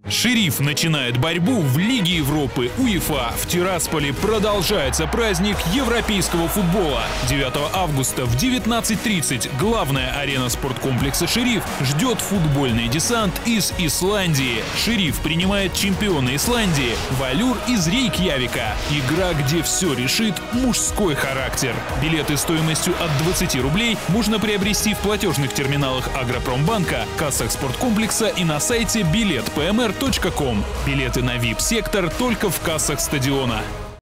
Шериф начинает борьбу в Лиге Европы УЕФА. В Тирасполе продолжается праздник европейского футбола. 9 августа в 19:30 главная арена спорткомплекса «Шериф» ждет футбольный десант из Исландии. «Шериф» принимает чемпиона Исландии «Валюр» из Рейкьявика. Игра, где все решит мужской характер. Билеты стоимостью от 20 рублей можно приобрести в платежных терминалах Агропромбанка, кассах спорткомплекса и на сайте bilet.pmr.com. Билеты на VIP-сектор только в кассах стадиона.